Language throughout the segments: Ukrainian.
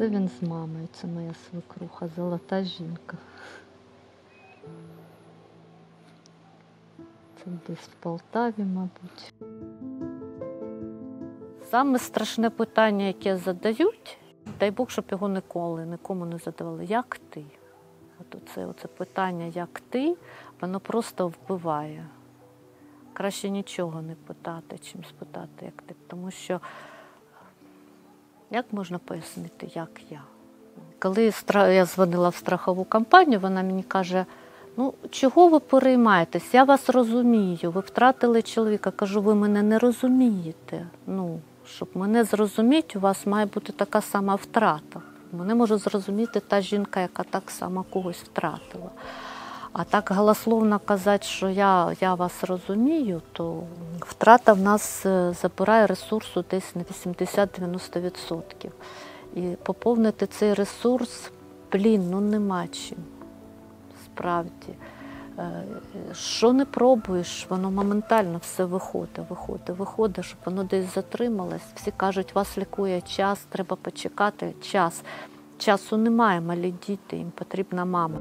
Це він з мамою, це моя свекруха, золота жінка. Це десь в Полтаві, мабуть. Саме страшне питання, яке задають, дай Бог, щоб його нікому не задавали. Як ти? Оце питання, як ти, воно просто вбиває. Краще нічого не питати, чим спитати, як ти. Тому що, як можна пояснити, як я? Коли я дзвонила в страхову компанію, вона мені каже, ну, чого ви переймаєтесь? Я вас розумію, ви втратили чоловіка. Кажу, ви мене не розумієте. Ну, щоб мене зрозуміти, у вас має бути така сама втрата. Мене може зрозуміти та жінка, яка так само когось втратила. А так голословно казати, що я вас розумію, то втрата в нас забирає ресурсу десь на 80-90%. І поповнити цей ресурс, нема чим. Справді. Що не пробуєш, воно моментально все виходить, щоб воно десь затрималось. Всі кажуть, вас лікує час, треба почекати час. Часу немає, малі діти, їм потрібна мама.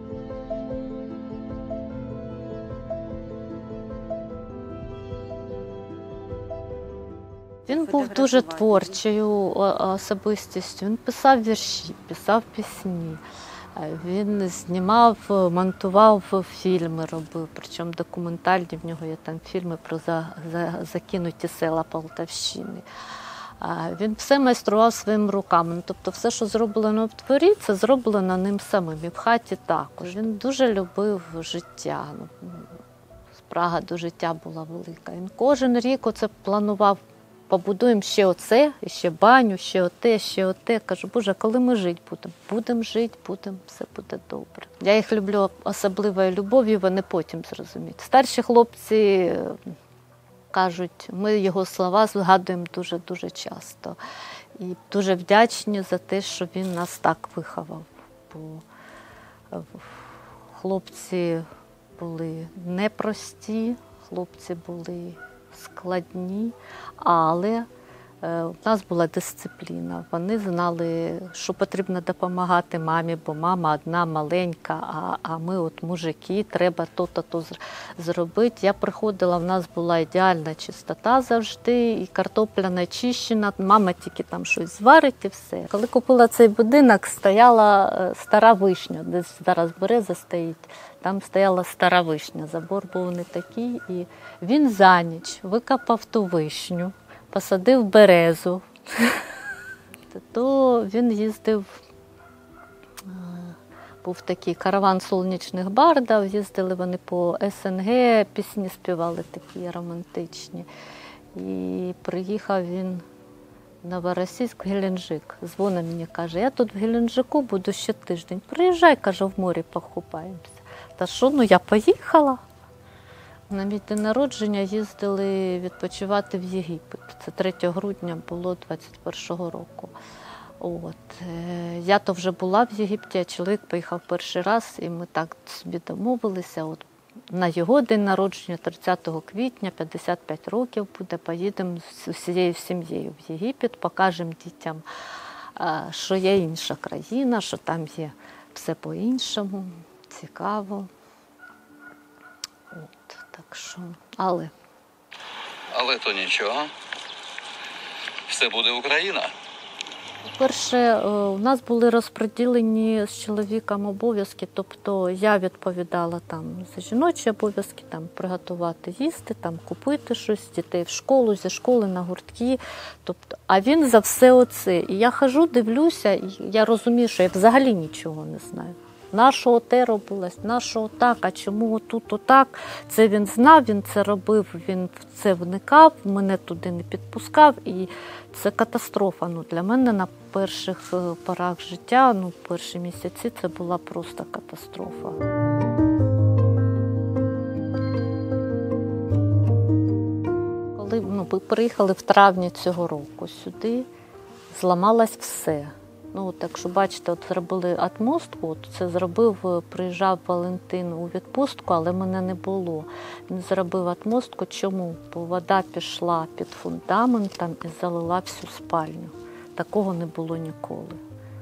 Він був дуже творчою особистістю, він писав вірші, писав пісні. Він знімав, монтував фільми, робив, причому документальні, в нього є там фільми про закинуті села Полтавщини. Він все майстрував своїми руками, тобто все, що зроблено в дворі, це зроблено ним самим, і в хаті також. Він дуже любив життя, спрага до життя була велика. Він кожен рік оце планував, побудуємо ще оце, ще баню, ще оте, ще оте. Кажу, Боже, коли ми жити будемо? Будемо жити, все буде добре. Я їх люблю особливою любов'ю, вони потім зрозуміють. Старші хлопці кажуть, ми його слова згадуємо дуже-дуже часто. І дуже вдячні за те, що він нас так виховав. Бо хлопці були непрості, хлопці були складні, але в нас була дисципліна. Вони знали, що потрібно допомагати мамі, бо мама одна маленька, а ми от мужики, треба то-то зробити. Я приходила, в нас була ідеальна чистота завжди, і картопля начищена, мама тільки там щось зварить і все. Коли купила цей будинок, стояла стара вишня, десь зараз береза стоїть. Там стояла стара вишня, забор був не такий, і він за ніч викопав ту вишню, посадив березу. То він їздив, був такий караван сонячних бардів, їздили вони по СНГ, пісні співали такі романтичні. І приїхав він в Новороссийськ, в Геленджик. Дзвонить мені, каже, я тут в Геленджику буду ще тиждень. Приїжджай, каже, в морі покупаємося. Та що, я поїхала. На мій день народження їздили відпочивати в Єгипет. Це 3 грудня було 21-го року. Я то вже була в Єгипті, а чоловік поїхав перший раз, і ми так собі домовилися. На його день народження, 30 квітня, 55 років буде, поїдемо з усією сім'єю в Єгипет, покажемо дітям, що є інша країна, що там є все по-іншому, цікаво. Так що, але то нічого. Все буде Україна. По-перше, у нас були розподілені з чоловіком обов'язки, тобто я відповідала там за жіночі обов'язки, там приготувати їсти, там купити щось, дітей в школу, зі школи на гуртки, тобто, а він за все оце. І я хожу, дивлюся, і я розумію, що я взагалі нічого не знаю. Нашого те робилось, нашого так, а чому тут отак? Це він знав, він це робив, він в це вникав, мене туди не підпускав. І це катастрофа. Для мене на перших порах життя, перші місяці, це була просто катастрофа. Коли ми приїхали в травні цього року сюди, зламалось все. Якщо бачите, зробили отмостку, це приїжджав Валентин у відпустку, але мене не було. Він зробив отмостку. Чому? Бо вода пішла під фундаментом і залила всю спальню. Такого не було ніколи.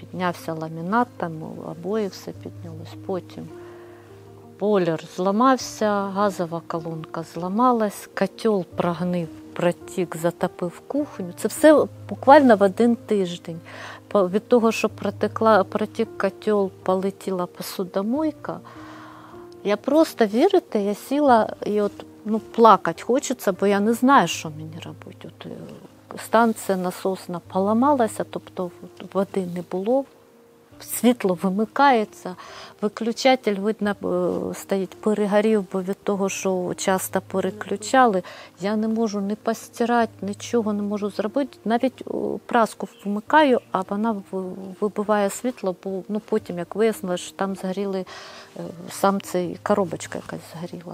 піднявся ламінат, там обої все піднялось. Потім бойлер зламався, газова колонка зламалась, котел прогнив, протік, затопив кухню. Це все буквально в один тиждень. Від того, що протік котел, полетіла посудомойка, я просто, вірите, я сіла і плакати хочеться, бо я не знаю, що мені робити. Станція насосна поламалася, тобто води не було, світло вимикається, виключатель, видно, стоїть, перегорів, бо від того, що часто переключали, я не можу ні постирати, нічого не можу зробити. Навіть праску вмикаю, а вона вибиває світло, бо потім, як вияснилось, що там згоріли, сам цей коробочка якась згоріла.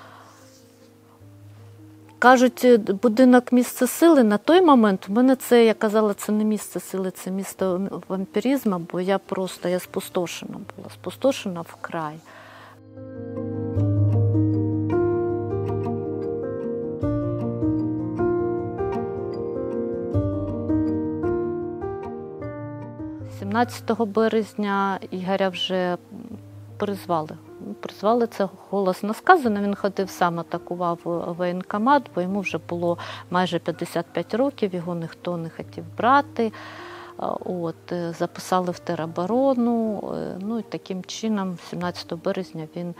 Кажуть, будинок місце сили. На той момент в мене це, я казала, це не місце сили, це місце вампіризму, бо я спустошена була, спустошена вкрай. – 17 березня Ігоря вже призвали. Призвали, це голосно сказано, він ходив, сам атакував воєнкомат, бо йому вже було майже 55 років, його ніхто не хотів брати. Записали в тероборону, і таким чином 17 березня він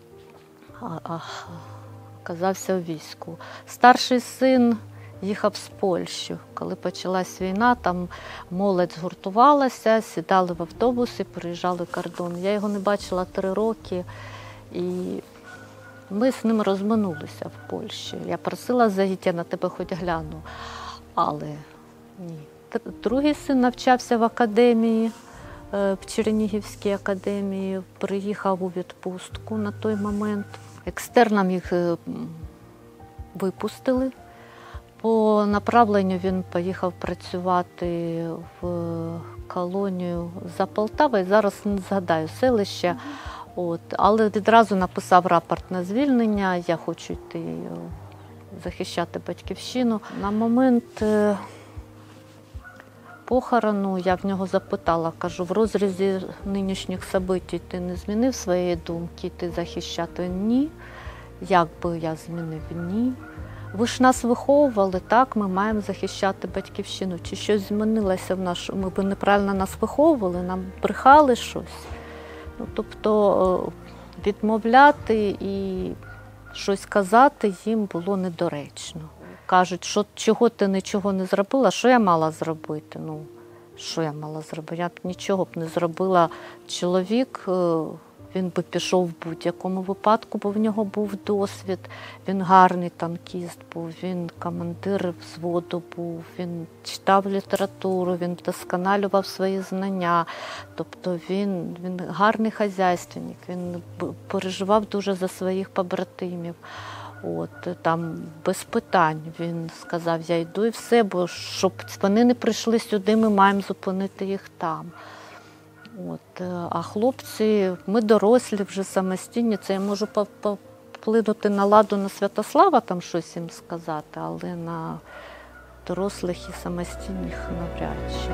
оказався у війську. Старший син їхав з Польщі. Коли почалась війна, там молодь згуртувалася, сідали в автобуси, переїжджали кордон. Я його не бачила 3 роки, і ми з ним розминулися в Польщі. Я просила заїдь, я на тебе хоч гляну, але ні. Другий син навчався в академії, в Чернігівській академії, приїхав у відпустку на той момент. Екстерном їх випустили. По направленню він поїхав працювати в колонію за Полтавою, зараз не згадаю селище, але відразу написав рапорт на звільнення, я хочу йти захищати батьківщину. На момент похорону я в нього запитала, кажу, в розрізі нинішніх событий ти не змінив своєї думки, йти захищати? Ні. Як би я змінив? Ні. Ви ж нас виховували, так, ми маємо захищати батьківщину. Чи щось змінилося в нашому? Ми б неправильно нас виховували, нам брехали щось. Тобто відмовляти і щось казати їм було недоречно. Кажуть, що чого ти нічого не зробила, що я мала зробити? Що я мала зробити? Я б нічого б не зробила. Чоловік, він би пішов в будь-якому випадку, бо в нього був досвід. Він гарний танкіст був, він командир взводу був, він читав літературу, він вдосконалював свої знання. Тобто він гарний хазяйственник, він переживав дуже за своїх побратимів. Там без питань він сказав, я йду і все, бо щоб вони не прийшли сюди, ми маємо зупинити їх там. А хлопці, ми дорослі, вже самостійні, це я можу вплинути на ладу на Святослава, там щось їм сказати, але на дорослих і самостійних навряд чи.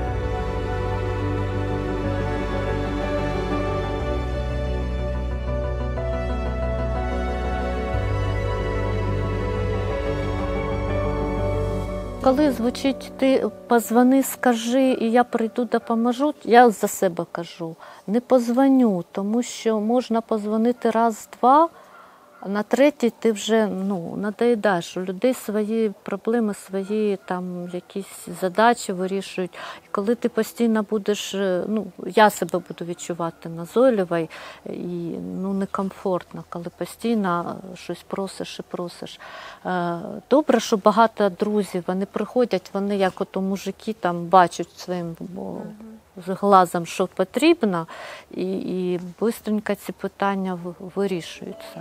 Коли звучить «ти позвони, скажи, і я прийду, допоможу», я за себе кажу, не позвоню, тому що можна позвонити раз-два, а на третій ти вже надоїдаєш. У людей свої проблеми, свої там якісь задачі вирішують. І коли ти постійно будеш, я себе буду відчувати назойливою і некомфортно, коли постійно щось просиш і просиш. Добре, що багато друзів, вони приходять, вони як мужики там бачать своїм глазом, що потрібно, і швидко ці питання вирішуються.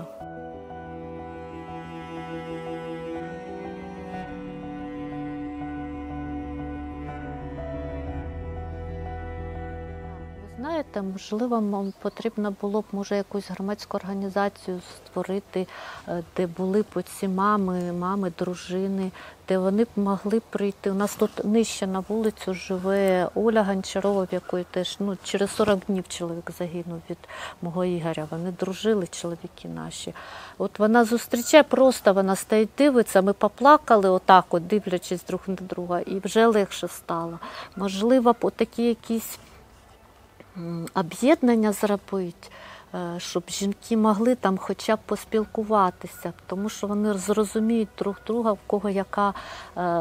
Знаєте, знаєте, можливо, потрібно було б, може, якусь громадську організацію створити, де були б оці мами, дружини, де вони б могли прийти. У нас тут нижче на вулицю живе Оля Гончарова, в якої теж через 40 днів чоловік загинув від мого Ігоря. Вони дружили, чоловіки наші. От вона зустрічає, просто вона стоїть, дивиться, ми поплакали отак, от, дивлячись друг на друга, і вже легше стало. Можливо, такі якісь об'єднання зробити, щоб жінки могли там хоча б поспілкуватися, тому що вони зрозуміють друг друга, в кого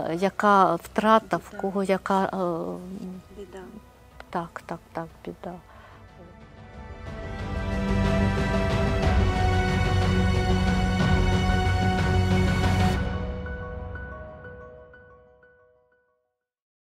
яка втрата, в кого яка Біда. так, біда.